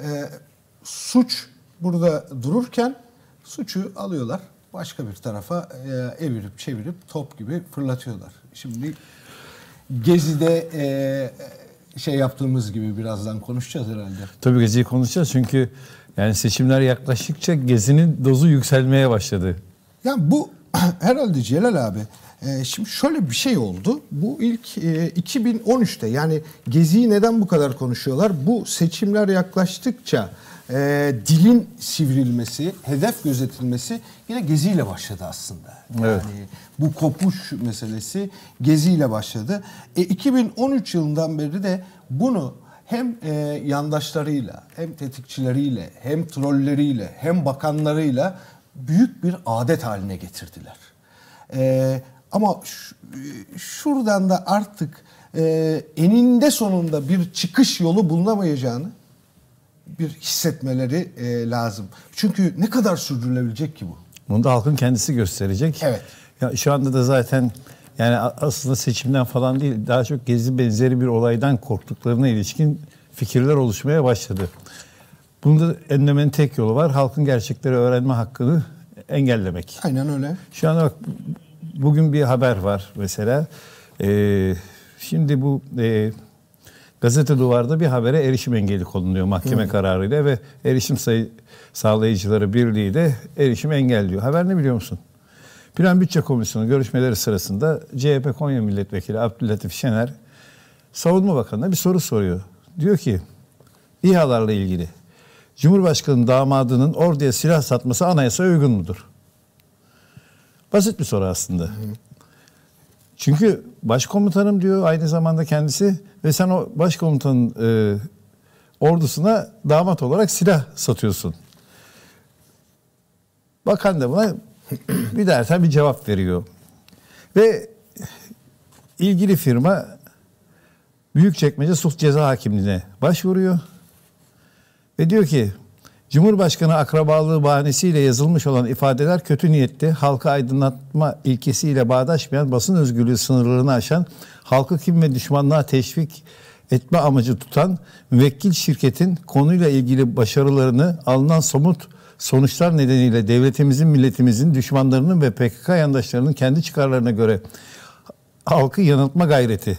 Suç burada dururken suçu alıyorlar. Başka bir tarafa evirip çevirip top gibi fırlatıyorlar. Şimdi Gezi'de şey yaptığımız gibi birazdan konuşacağız herhalde. Tabii Gezi'yi konuşacağız çünkü yani seçimler yaklaştıkça Gezi'nin dozu yükselmeye başladı. Yani bu herhalde Celal abi şimdi şöyle bir şey oldu. Bu ilk 2013'te yani Gezi'yi neden bu kadar konuşuyorlar? Bu seçimler yaklaştıkça dilin sivrilmesi, hedef gözetilmesi yine Gezi ile başladı aslında. Yani evet. Bu kopuş meselesi Gezi ile başladı. 2013 yılından beri de bunu hem yandaşlarıyla, hem tetikçileriyle, hem trolleriyle, hem bakanlarıyla büyük bir adet haline getirdiler. Ama şuradan da artık eninde sonunda bir çıkış yolu bulunamayacağını bir hissetmeleri lazım. Çünkü ne kadar sürdürülebilecek ki bu? Bunu da halkın kendisi gösterecek. Evet. Ya şu anda da zaten yani aslında seçimden falan değil, daha çok Gezi benzeri bir olaydan korktuklarına ilişkin fikirler oluşmaya başladı. Bunda önlemenin tek yolu var. Halkın gerçekleri öğrenme hakkını engellemek. Aynen öyle. Şu anda bak, bugün bir haber var mesela. Şimdi bu Gazete Duvar'da bir habere erişim engeli konuluyor mahkeme kararıyla ve erişim sağlayıcıları birliği de erişim engelliyor. Haber ne biliyor musun? Plan Bütçe Komisyonu görüşmeleri sırasında CHP Konya Milletvekili Abdüllatif Şener Savunma Bakanı'na bir soru soruyor. Diyor ki İHA'larla ilgili Cumhurbaşkanı damadının orduya silah satması anayasaya uygun mudur? Basit bir soru aslında. Çünkü başkomutanım diyor aynı zamanda kendisi ve sen o başkomutanın ordusuna damat olarak silah satıyorsun. Bakan da buna bir derten bir cevap veriyor. Ve ilgili firma Büyükçekmece Sulh Ceza Hakimliği'ne başvuruyor. Ve diyor ki Cumhurbaşkanı akrabalığı bahanesiyle yazılmış olan ifadeler kötü niyetli, halka aydınlatma ilkesiyle bağdaşmayan, basın özgürlüğü sınırlarını aşan, halkı kin ve düşmanlığa teşvik etme amacı tutan müvekkil şirketin konuyla ilgili başarılarını alınan somut sonuçlar nedeniyle devletimizin, milletimizin, düşmanlarının ve PKK yandaşlarının kendi çıkarlarına göre halkı yanıltma gayreti.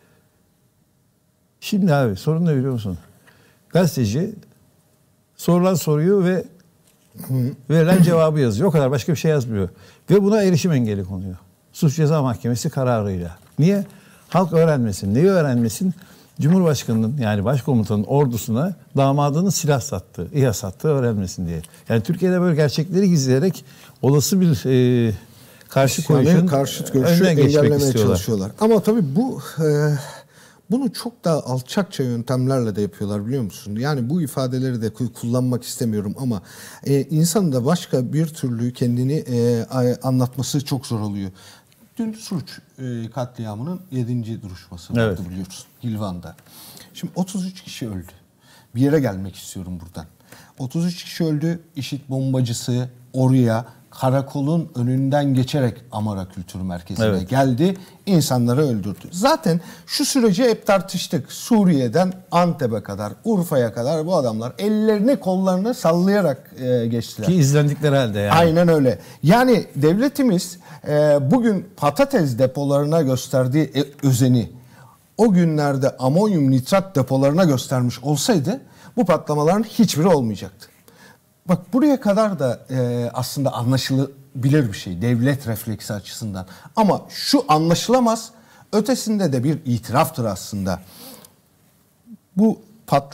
Şimdi abi sorun ne biliyor musun? Gazeteci sorulan soruyu ve verilen cevabı yazıyor. O kadar, başka bir şey yazmıyor. Ve buna erişim engeli konuyor. Suç Ceza Mahkemesi kararıyla. Niye? Halk öğrenmesin. Neyi öğrenmesin? Cumhurbaşkanının yani başkomutanın ordusuna damadının silah sattığı, İHA sattığı öğrenmesin diye. Yani Türkiye'de böyle gerçekleri gizleyerek olası bir karşı koyuşun karşıt görüşü engellemeye çalışıyorlar. Ama tabii bunu çok daha alçakça yöntemlerle de yapıyorlar biliyor musun? Yani bu ifadeleri de kullanmak istemiyorum ama insanın da başka bir türlü kendini anlatması çok zor oluyor. Dün Suruç katliamının 7. duruşması vardı, evet, biliyorsun Hilvan'da. Şimdi 33 kişi öldü. Bir yere gelmek istiyorum buradan. 33 kişi öldü. IŞİD bombacısı oraya karakolun önünden geçerek Amara Kültür Merkezi'ne, evet, geldi. İnsanları öldürdü. Zaten şu süreci hep tartıştık. Suriye'den Antep'e kadar, Urfa'ya kadar bu adamlar ellerini kollarını sallayarak geçtiler. Ki izlendikleri halde yani. Aynen öyle. Yani devletimiz bugün patates depolarına gösterdiği özeni o günlerde amonyum nitrat depolarına göstermiş olsaydı bu patlamaların hiçbiri olmayacaktı. Bak buraya kadar da aslında anlaşılabilir bir şey devlet refleksi açısından. Ama şu anlaşılamaz, ötesinde de bir itiraftır aslında. Bu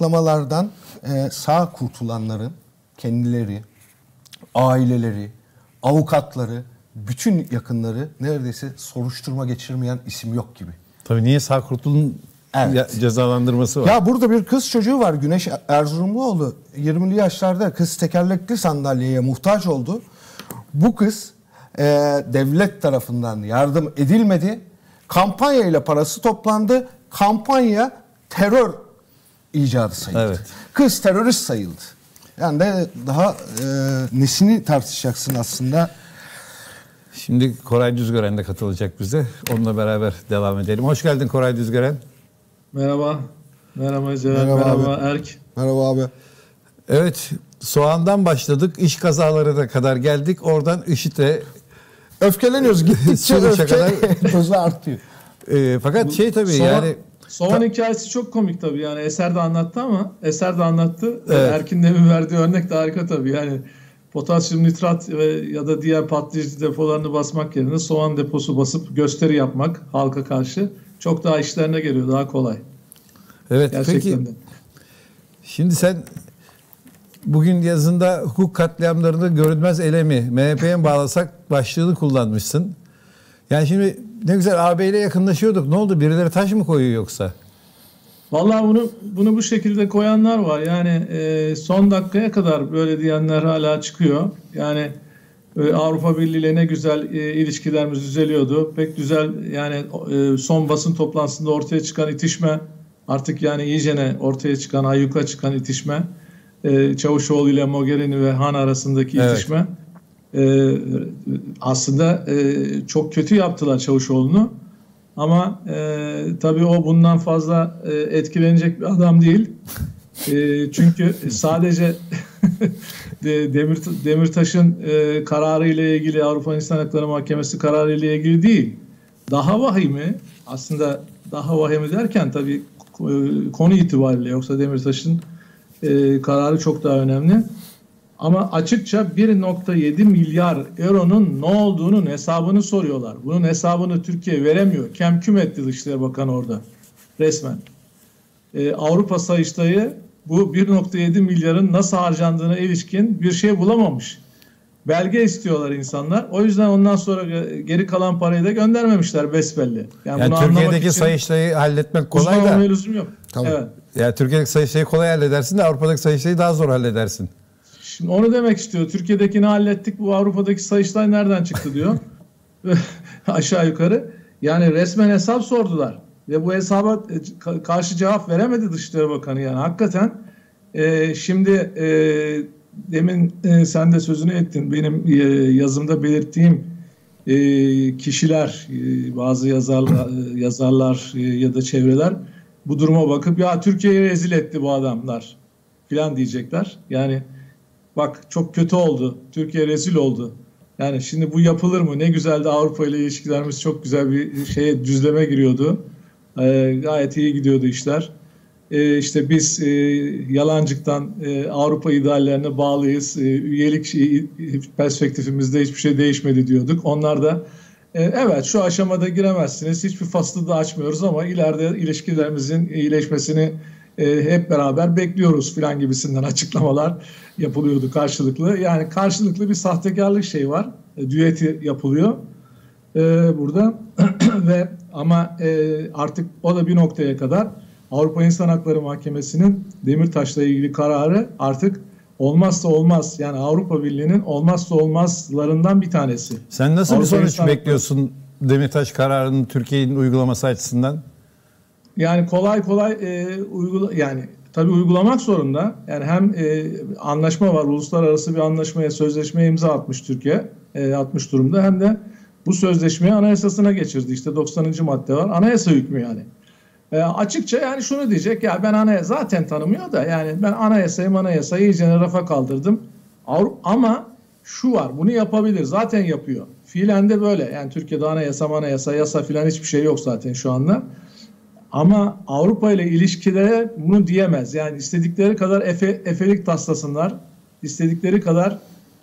patlamalardan sağ kurtulanların kendileri, aileleri, avukatları, bütün yakınları neredeyse soruşturma geçirmeyen isim yok gibi. Tabii niye Sağ Kurtul'un cezalandırması var? Ya burada bir kız çocuğu var, Güneş Erzurumluoğlu. 20'li yaşlarda kız tekerlekli sandalyeye muhtaç oldu. Bu kız devlet tarafından yardım edilmedi. Kampanya ile parası toplandı. Kampanya terör icadı sayıldı. Evet. Kız terörist sayıldı. Yani de daha nesini tartışacaksın aslında. Şimdi Koray Düzgören de katılacak bize. Onunla beraber devam edelim. Hoş geldin Koray Düzgören. Merhaba. Merhaba Ceren. Merhaba Erk. Merhaba abi. Evet, soğandan başladık. İş kazalarına kadar geldik. Oradan IŞİD'e öfkeleniyoruz. Gittikçe öfke dozu artıyor. Fakat tabii yani... Soğan hikayesi çok komik tabii. Yani Eser de anlattı ama Eser de anlattı. Evet. Erkin demin verdiği örnek de harika tabii. Yani potasyum nitrat ya da diğer patlayıcı depolarını basmak yerine soğan deposu basıp gösteri yapmak halka karşı çok daha işlerine geliyor. Daha kolay. Evet. Gerçekten peki de. Şimdi sen bugün yazında hukuk katliamlarını görünmez elemi MHP'ye bağlasak başlığını kullanmışsın. Yani şimdi ne güzel AB ile yakınlaşıyorduk. Ne oldu? Birileri taş mı koyuyor yoksa? Vallahi bunu bu şekilde koyanlar var. Yani son dakikaya kadar böyle diyenler hala çıkıyor. Yani Avrupa Birliği ile ne güzel ilişkilerimiz düzeliyordu. Pek güzel yani son basın toplantısında ortaya çıkan itişme artık yani iyicene ortaya çıkan, ayyuka çıkan itişme Çavuşoğlu ile Mogherini ve Han arasındaki itişme aslında çok kötü yaptılar Çavuşoğlu'nu. Ama tabii o bundan fazla etkilenecek bir adam değil. Çünkü sadece Demirtaş'ın kararı ile ilgili, Avrupa İnsan Hakları Mahkemesi kararı ile ilgili değil. Daha vahimi, aslında daha vahimi derken tabii konu itibariyle, yoksa Demirtaş'ın kararı çok daha önemli. Ama açıkça 1.7 milyar euronun ne olduğunun hesabını soruyorlar. Bunun hesabını Türkiye veremiyor. Kemküm etti Dışişleri Bakanı orada resmen. Avrupa Sayıştayı bu 1.7 milyarın nasıl harcandığına ilişkin bir şey bulamamış. Belge istiyorlar insanlar. O yüzden ondan sonra geri kalan parayı da göndermemişler besbelli. Yani Türkiye'deki Sayıştay'ı halletmek kolay da. Lüzum yok. Tamam. Evet. Yani Türkiye'deki Sayıştay'ı kolay halledersin de Avrupa'daki Sayıştay'ı daha zor halledersin. Şimdi onu demek istiyor. Türkiye'dekini hallettik. Bu Avrupa'daki Sayıştay nereden çıktı diyor. Aşağı yukarı. Yani resmen hesap sordular. Ve bu hesaba karşı cevap veremedi Dışişleri Bakanı. Yani hakikaten şimdi demin sen de sözünü ettin. Benim yazımda belirttiğim kişiler, bazı yazarlar ya da çevreler bu duruma bakıp ya Türkiye'yi rezil etti bu adamlar falan diyecekler. Yani bak çok kötü oldu. Türkiye rezil oldu. Yani şimdi bu yapılır mı? Ne güzel de Avrupa ile ilişkilerimiz çok güzel bir düzleme giriyordu. Gayet iyi gidiyordu işler. İşte biz yalancıktan Avrupa ideallerine bağlıyız. Üyelik perspektifimizde hiçbir şey değişmedi diyorduk. Onlar da evet şu aşamada giremezsiniz. Hiçbir faslı da açmıyoruz ama ileride ilişkilerimizin iyileşmesini hep beraber bekliyoruz falan gibisinden açıklamalar yapılıyordu karşılıklı. Yani karşılıklı bir sahtekarlık şey var. Düeti yapılıyor burada ve ama artık o da bir noktaya kadar Avrupa İnsan Hakları Mahkemesi'nin Demirtaş'la ilgili kararı artık olmazsa olmaz. Yani Avrupa Birliği'nin olmazsa olmazlarından bir tanesi. Sen nasıl Avrupa bir sonuç İnsan bekliyorsun Demirtaş kararının Türkiye'nin uygulaması açısından? Yani kolay yani tabii uygulamak zorunda. Yani hem anlaşma var, uluslararası bir anlaşmaya, sözleşmeye imza atmış Türkiye, atmış durumda. Hem de bu sözleşmeyi anayasasına geçirdi. İşte 90. madde var. Anayasa hükmü yani. Açıkça yani şunu diyecek ya ben anayasa zaten tanımıyor da yani ben anayasayı iyice rafa kaldırdım. Ama şu var, bunu yapabilir. Zaten yapıyor. Fiilen de böyle. Yani Türkiye'de anayasa, yasa filan hiçbir şey yok zaten şu anda. Ama Avrupa ile ilişkilere bunu diyemez. Yani istedikleri kadar efelik taslasınlar. İstedikleri kadar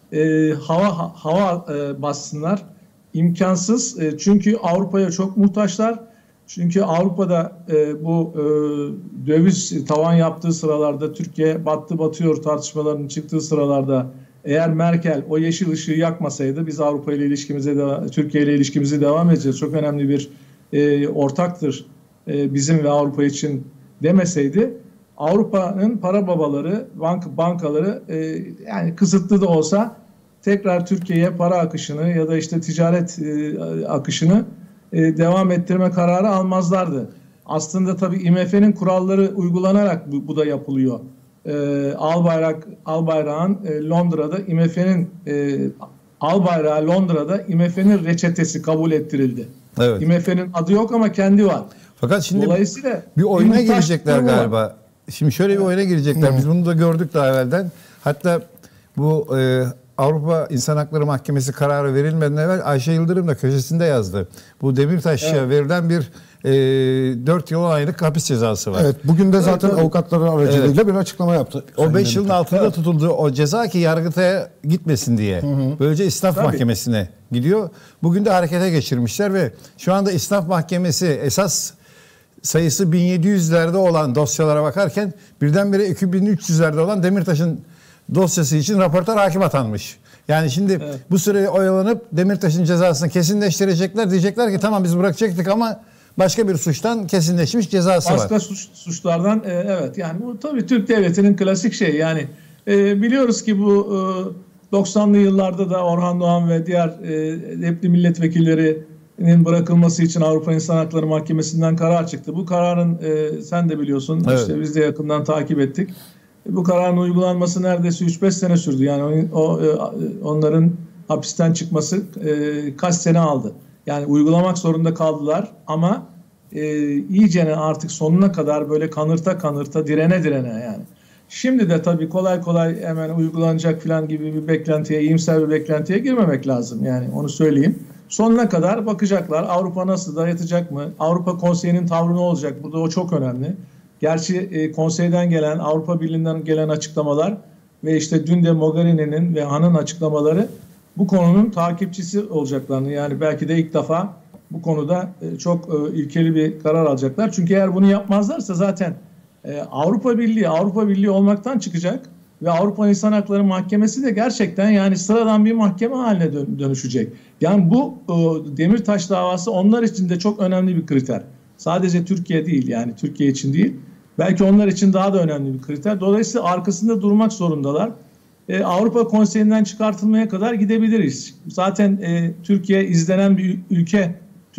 hava bassınlar. İmkansız. Çünkü Avrupa'ya çok muhtaçlar. Çünkü Avrupa'da bu döviz tavan yaptığı sıralarda, Türkiye batıyor tartışmalarının çıktığı sıralarda Eğer Merkel o yeşil ışığı yakmasaydı biz Avrupa ile Türkiye ile ilişkimizi devam edeceğiz. Çok önemli bir ortaktır bizim ve Avrupa için demeseydi, Avrupa'nın para babaları, bankaları yani kısıtlı da olsa tekrar Türkiye'ye para akışını ya da işte ticaret akışını devam ettirme kararı almazlardı. Aslında tabii IMF'nin kuralları uygulanarak bu da yapılıyor. Albayrak'ın Londra'da IMF'nin Albayrak'a Londra'da IMF'nin reçetesi kabul ettirildi. Evet. IMF'nin adı yok ama kendi var. Fakat şimdi dolayısıyla bir oyuna girecekler galiba. Şimdi şöyle bir oyuna girecekler. Biz bunu da gördük daha evvelden. Hatta bu Avrupa İnsan Hakları Mahkemesi kararı verilmeden evvel Ayşe Yıldırım da köşesinde yazdı. Bu Demirtaş'a verilen bir 4 yıl 10 aylık hapis cezası var. Evet, bugün de zaten avukatları aracılığıyla bir açıklama yaptı. O 5 yılın altında tutulduğu o ceza ki Yargıtay'a gitmesin diye. Böylece İstinaf Mahkemesi'ne gidiyor. Bugün de harekete geçirmişler ve şu anda İstinaf Mahkemesi esas sayısı 1700'lerde olan dosyalara bakarken birdenbire 2300'lerde olan Demirtaş'ın dosyası için raportör hakim atanmış. Yani şimdi bu süreyi oyalanıp Demirtaş'ın cezasını kesinleştirecekler. Diyecekler ki tamam biz bırakacaktık ama başka bir suçtan kesinleşmiş cezası var. Başka suçlardan evet, yani bu tabii Türk Devleti'nin klasik şeyi. Yani biliyoruz ki bu 90'lı yıllarda da Orhan Doğan ve diğer hepli milletvekillerinin bırakılması için Avrupa İnsan Hakları Mahkemesi'nden karar çıktı. Bu kararın sen de biliyorsun, işte biz de yakından takip ettik. Bu kararın uygulanması neredeyse 3-5 sene sürdü. Yani onların hapisten çıkması kaç sene aldı. Yani uygulamak zorunda kaldılar ama iyicene artık sonuna kadar böyle kanırta direne yani. Şimdi de tabii kolay hemen uygulanacak falan gibi bir beklentiye, iyimser bir beklentiye girmemek lazım. Yani onu söyleyeyim. Sonuna kadar bakacaklar. Avrupa nasıl da yatacak mı? Avrupa Konseyi'nin tavrı ne olacak? Burada o çok önemli. Gerçi konseyden gelen, Avrupa Birliği'nden gelen açıklamalar ve işte dün de Mogherini'nin ve Han'ın açıklamaları bu konunun takipçisi olacaklarını, yani belki de ilk defa bu konuda çok ilkeli bir karar alacaklar. Çünkü eğer bunu yapmazlarsa zaten Avrupa Birliği olmaktan çıkacak ve Avrupa İnsan Hakları Mahkemesi de gerçekten yani sıradan bir mahkeme haline dönüşecek. Yani bu Demirtaş davası onlar için de çok önemli bir kriter. Sadece Türkiye değil, yani Türkiye için değil. Belki onlar için daha da önemli bir kriter. Dolayısıyla arkasında durmak zorundalar. Avrupa Konseyi'nden çıkartılmaya kadar gidebiliriz. Zaten Türkiye izlenen bir ülke,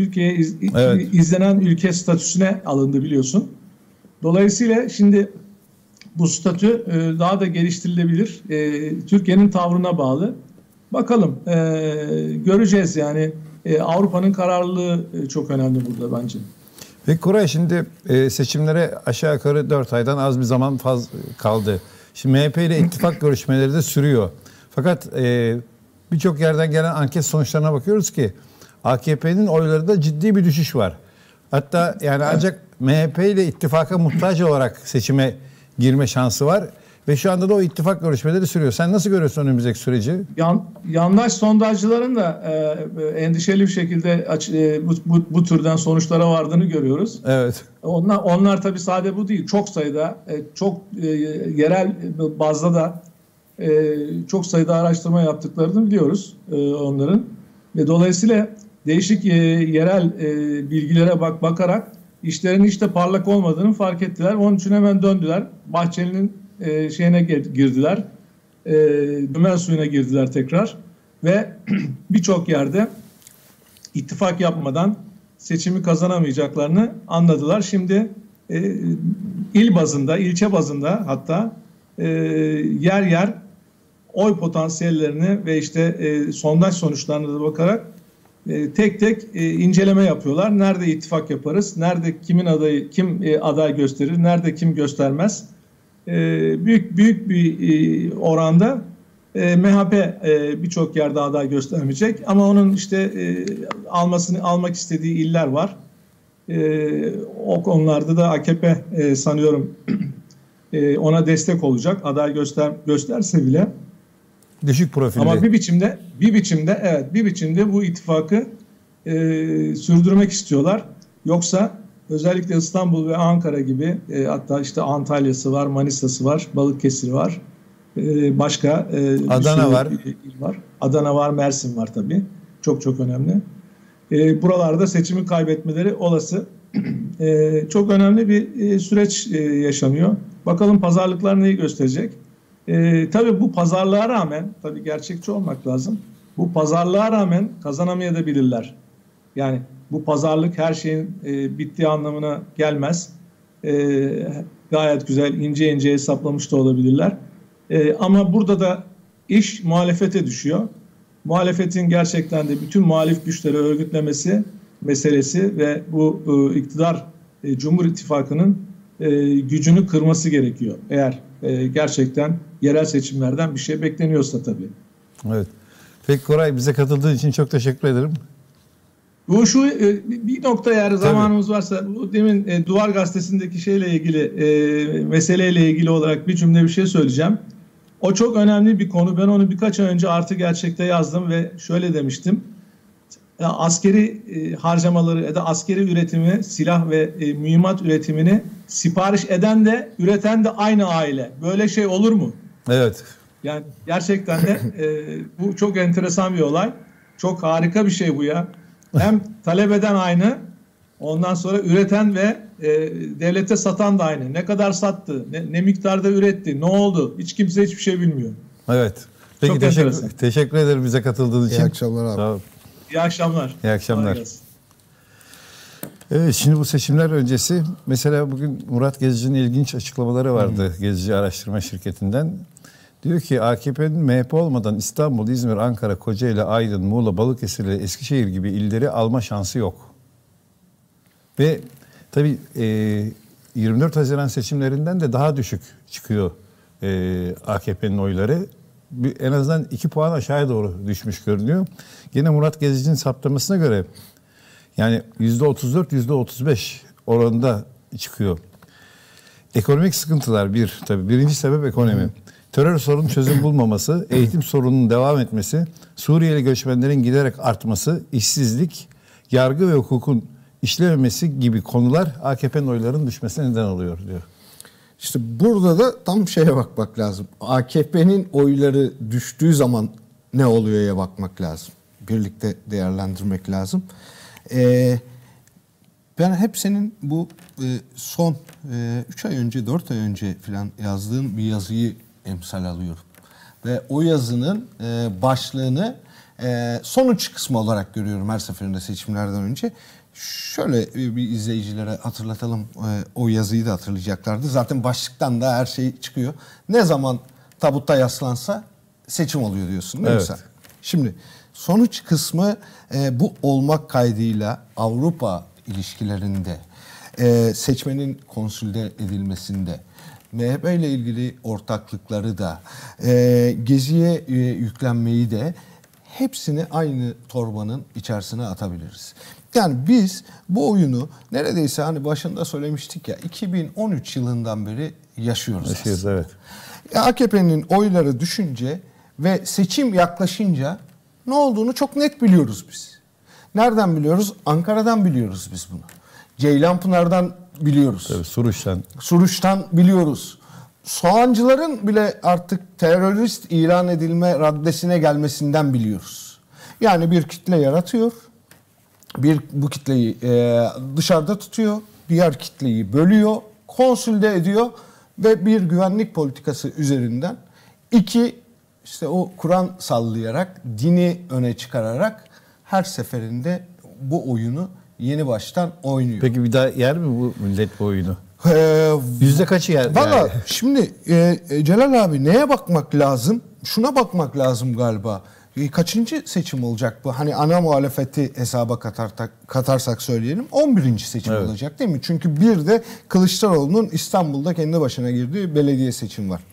izlenen ülke statüsüne alındı biliyorsun. Dolayısıyla şimdi bu statü daha da geliştirilebilir. Türkiye'nin tavrına bağlı. Bakalım, göreceğiz yani. Avrupa'nın kararlılığı çok önemli burada bence. Peki Koray, şimdi seçimlere aşağı yukarı 4 aydan az bir zaman kaldı. Şimdi MHP ile ittifak görüşmeleri de sürüyor. Fakat birçok yerden gelen anket sonuçlarına bakıyoruz ki AKP'nin oylarında ciddi bir düşüş var. Hatta yani ancak MHP ile ittifaka muhtaç olarak seçime girme şansı var. Ve şu anda da o ittifak görüşmeleri sürüyor. Sen nasıl görüyorsun önümüzdeki süreci? Yandaş sondajcıların da endişeli bir şekilde bu türden sonuçlara vardığını görüyoruz. Evet. Onlar tabii sadece bu değil. Çok sayıda, çok yerel bazda da çok sayıda araştırma yaptıklarını biliyoruz onların. Ve dolayısıyla değişik yerel bilgilere bakarak işlerin hiç de parlak olmadığını fark ettiler. Onun için hemen döndüler. Bahçeli'nin şeyine girdiler. Dümen suyuna girdiler tekrar. Ve birçok yerde ittifak yapmadan seçimi kazanamayacaklarını anladılar. Şimdi il bazında, ilçe bazında hatta yer yer oy potansiyellerini ve işte sondaj sonuçlarına da bakarak tek tek inceleme yapıyorlar. Nerede ittifak yaparız? Nerede kim aday gösterir? Nerede kim göstermez? Büyük bir oranda MHP birçok yerde aday göstermeyecek ama onun işte almak istediği iller var. O konularda da AKP sanıyorum ona destek olacak. Aday gösterse bile düşük profilde. Ama bir biçimde bu ittifakı sürdürmek istiyorlar. Yoksa özellikle İstanbul ve Ankara gibi hatta işte Antalya'sı var, Manisa'sı var, Balıkesir var. Başka Adana var. il var. Adana var, Mersin var tabii. Çok çok önemli. Buralarda seçimi kaybetmeleri olası. Çok önemli bir süreç yaşanıyor. Bakalım pazarlıklar neyi gösterecek? Tabii bu pazarlığa rağmen, tabii gerçekçi olmak lazım. Bu pazarlığa rağmen kazanamayabilirler. Yani bu pazarlık her şeyin bittiği anlamına gelmez. Gayet güzel ince ince hesaplamış da olabilirler. Ama burada da iş muhalefete düşüyor. Muhalefetin gerçekten de bütün muhalif güçleri örgütlemesi meselesi ve bu iktidar Cumhur İttifakı'nın gücünü kırması gerekiyor. Eğer gerçekten yerel seçimlerden bir şey bekleniyorsa tabii. Evet. Peki Koray, bize katıldığın için çok teşekkür ederim. Bu şu bir nokta, eğer zamanımız varsa, bu demin Duvar Gazetesi'ndeki şeyle ilgili meseleyle ilgili olarak bir cümle bir şey söyleyeceğim. O çok önemli bir konu. Ben onu birkaç ay önce Artı Gerçek'te yazdım ve şöyle demiştim. Askeri harcamaları ya da askeri üretimi, silah ve mühimmat üretimini sipariş eden de üreten de aynı aile. Böyle şey olur mu? Evet. Yani gerçekten de bu çok enteresan bir olay. Çok harika bir şey bu ya. Hem talep eden aynı, ondan sonra üreten ve devlete satan da aynı. Ne kadar sattı, ne miktarda üretti, ne oldu? Hiç kimse hiçbir şey bilmiyor. Evet. Peki teşekkür ederim bize katıldığın için. İyi akşamlar abi. Sağ ol. İyi akşamlar. İyi akşamlar. Evet, şimdi bu seçimler öncesi mesela bugün Murat Gezici'nin ilginç açıklamaları vardı Gezici Araştırma Şirketi'nden. Diyor ki AKP'nin MHP olmadan İstanbul, İzmir, Ankara, Kocaeli, Aydın, Muğla, Balıkesir ile Eskişehir gibi illeri alma şansı yok. Ve tabii 24 Haziran seçimlerinden de daha düşük çıkıyor AKP'nin oyları. En azından 2 puan aşağıya doğru düşmüş görünüyor. Yine Murat Gezici'nin saptamasına göre yani %34, %35 oranında çıkıyor. Ekonomik sıkıntılar tabii birinci sebep ekonomi. Terör sorunun çözüm bulmaması, eğitim sorununun devam etmesi, Suriyeli göçmenlerin giderek artması, işsizlik, yargı ve hukukun işlememesi gibi konular AKP'nin oylarının düşmesine neden oluyor diyor. İşte burada da tam şeye bakmak lazım. AKP'nin oyları düştüğü zaman ne oluyor'ya bakmak lazım. Birlikte değerlendirmek lazım. Ben hep senin bu son 3 ay önce, 4 ay önce falan yazdığın bir yazıyı emsal alıyorum. Ve o yazının başlığını sonuç kısmı olarak görüyorum her seferinde seçimlerden önce. Şöyle bir izleyicilere hatırlatalım, o yazıyı da hatırlayacaklardı. Zaten başlıktan da her şey çıkıyor. Ne zaman tabutta yaslansa seçim oluyor diyorsun değil mi sen? Şimdi sonuç kısmı bu olmak kaydıyla Avrupa ilişkilerinde, seçmenin konsülde edilmesinde, MHP ile ilgili ortaklıkları da, Gezi'ye yüklenmeyi de hepsini aynı torbanın içerisine atabiliriz. Yani biz bu oyunu neredeyse hani başında söylemiştik ya 2013 yılından beri yaşıyoruz aslında. Evet. AKP'nin oyları düşünce ve seçim yaklaşınca ne olduğunu çok net biliyoruz biz. Nereden biliyoruz? Ankara'dan biliyoruz biz bunu. Ceylanpınar'dan biliyoruz. Tabii, Suruç'tan biliyoruz. Soğancıların bile artık terörist ilan edilme raddesine gelmesinden biliyoruz. Yani bir kitle yaratıyor. Bu kitleyi dışarıda tutuyor. Diğer kitleyi bölüyor. Konsülde ediyor. Ve bir güvenlik politikası üzerinden işte o Kur'an sallayarak, dini öne çıkararak her seferinde bu oyunu yeni baştan oynuyor. Peki bir daha yer mi bu millet bu oyunu? Yüzde kaçı yer? Valla yani? Şimdi Celal abi neye bakmak lazım? Şuna bakmak lazım galiba. Kaçıncı seçim olacak bu? Hani ana muhalefeti hesaba katarsak söyleyelim 11. seçim olacak değil mi? Çünkü bir de Kılıçdaroğlu'nun İstanbul'da kendi başına girdiği belediye seçim var.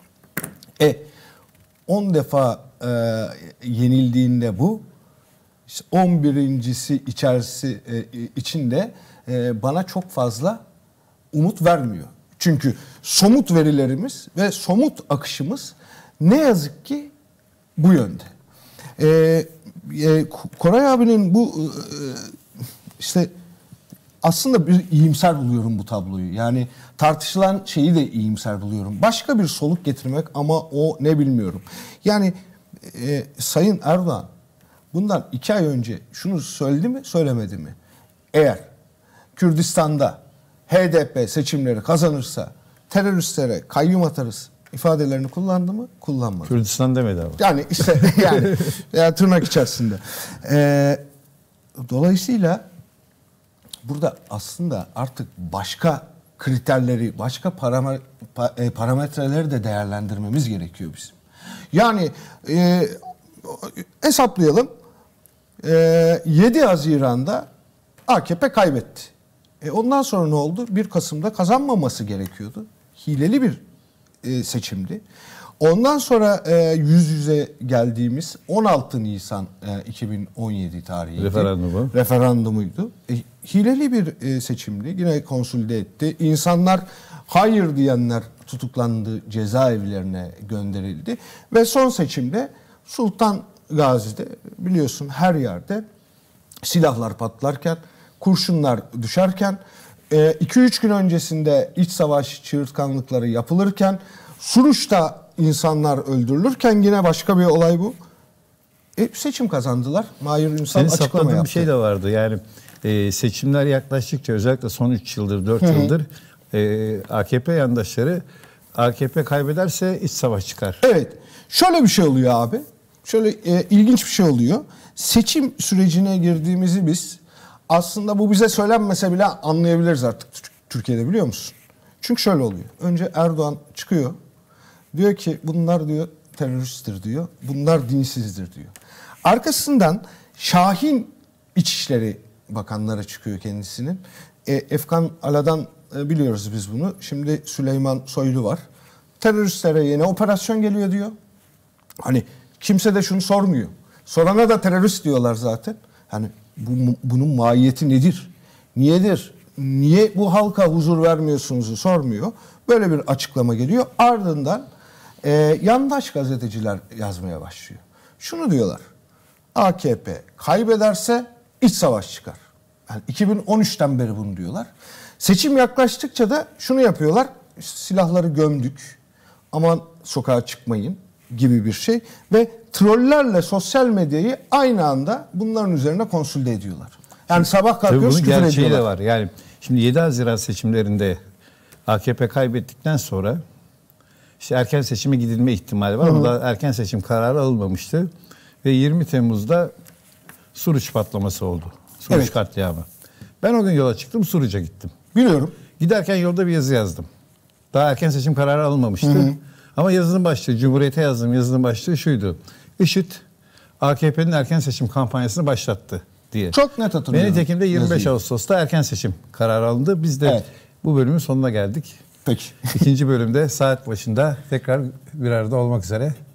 10 defa yenildiğinde bu 11.'si içinde bana çok fazla umut vermiyor. Çünkü somut verilerimiz ve somut akışımız ne yazık ki bu yönde. Koray abinin bu işte aslında bir iyimser buluyorum bu tabloyu. Yani tartışılan şeyi de iyimser buluyorum. Başka bir soluk getirmek ama o ne bilmiyorum. Yani Sayın Erdoğan bundan 2 ay önce şunu söyledi mi söylemedi mi? Eğer Kürdistan'da HDP seçimleri kazanırsa teröristlere kayyum atarız ifadelerini kullandı mı? Kullanmadı. Kürdistan demedi ama. Yani işte yani tırnak içerisinde. Dolayısıyla burada aslında artık başka kriterleri, başka parametreleri de değerlendirmemiz gerekiyor bizim. Yani hesaplayalım. 7 Haziran'da AKP kaybetti. Ondan sonra ne oldu? 1 Kasım'da kazanmaması gerekiyordu. Hileli bir seçimdi. Ondan sonra yüz yüze geldiğimiz 16 Nisan 2017 tarihiydi. Referandumuydu. Hileli bir seçimdi. Yine konsolide etti. İnsanlar hayır diyenler tutuklandı, cezaevlerine gönderildi. Ve son seçimde Sultan Gazi'de biliyorsun her yerde silahlar patlarken, kurşunlar düşerken, 2-3 gün öncesinde iç savaş çığırtkanlıkları yapılırken, Suruç'ta insanlar öldürülürken yine başka bir olay bu. Seçim kazandılar. Mahir Ünsal açıklama yaptı. Bir şey de vardı. Yani seçimler yaklaştıkça özellikle son 3 yıldır, 4 yıldır AKP yandaşları AKP kaybederse iç savaş çıkar. Evet. Şöyle bir şey oluyor abi. Şöyle ilginç bir şey oluyor. Seçim sürecine girdiğimizi biz aslında bu bize söylenmese bile anlayabiliriz artık Türkiye'de, biliyor musun? Çünkü şöyle oluyor. Önce Erdoğan çıkıyor. Diyor ki bunlar diyor teröristtir diyor. Bunlar dinsizdir diyor. Arkasından Şahin İçişleri Bakanları çıkıyor kendisinin. Efkan Ala'dan biliyoruz biz bunu. Şimdi Süleyman Soylu var. Teröristlere yeni operasyon geliyor diyor. Hani kimse de şunu sormuyor. Sorana da terörist diyorlar zaten. Hani bunun mahiyeti nedir? Niyedir? Niye bu halka huzur vermiyorsunuzu sormuyor. Böyle bir açıklama geliyor. Ardından yandaş gazeteciler yazmaya başlıyor. Şunu diyorlar. AKP kaybederse iç savaş çıkar. Yani 2013'ten beri bunu diyorlar. Seçim yaklaştıkça da şunu yapıyorlar. Silahları gömdük. Aman sokağa çıkmayın gibi bir şey. Ve trollerle sosyal medyayı aynı anda bunların üzerine konsolide ediyorlar. Yani sabah kalkıyoruz küfür ediyorlar. Bunun gerçeği de var. Yani şimdi 7 Haziran seçimlerinde AKP kaybettikten sonra işte erken seçime gidilme ihtimali var. Ama da erken seçim kararı alınmamıştı. Ve 20 Temmuz'da Suruç patlaması oldu. Suruç katliamı. Ben o gün yola çıktım, Suruç'a gittim. Biliyorum. Giderken yolda bir yazı yazdım. Daha erken seçim kararı alınmamıştı. Ama yazının başlığı, Cumhuriyet'e yazdığım yazının başlığı şuydu. IŞİD AKP'nin erken seçim kampanyasını başlattı diye. Çok net hatırlıyorum. Nitekim de 25 Ağustos'ta erken seçim kararı alındı. Biz de bu bölümün sonuna geldik. Peki. İkinci bölümde saat başında tekrar bir arada olmak üzere.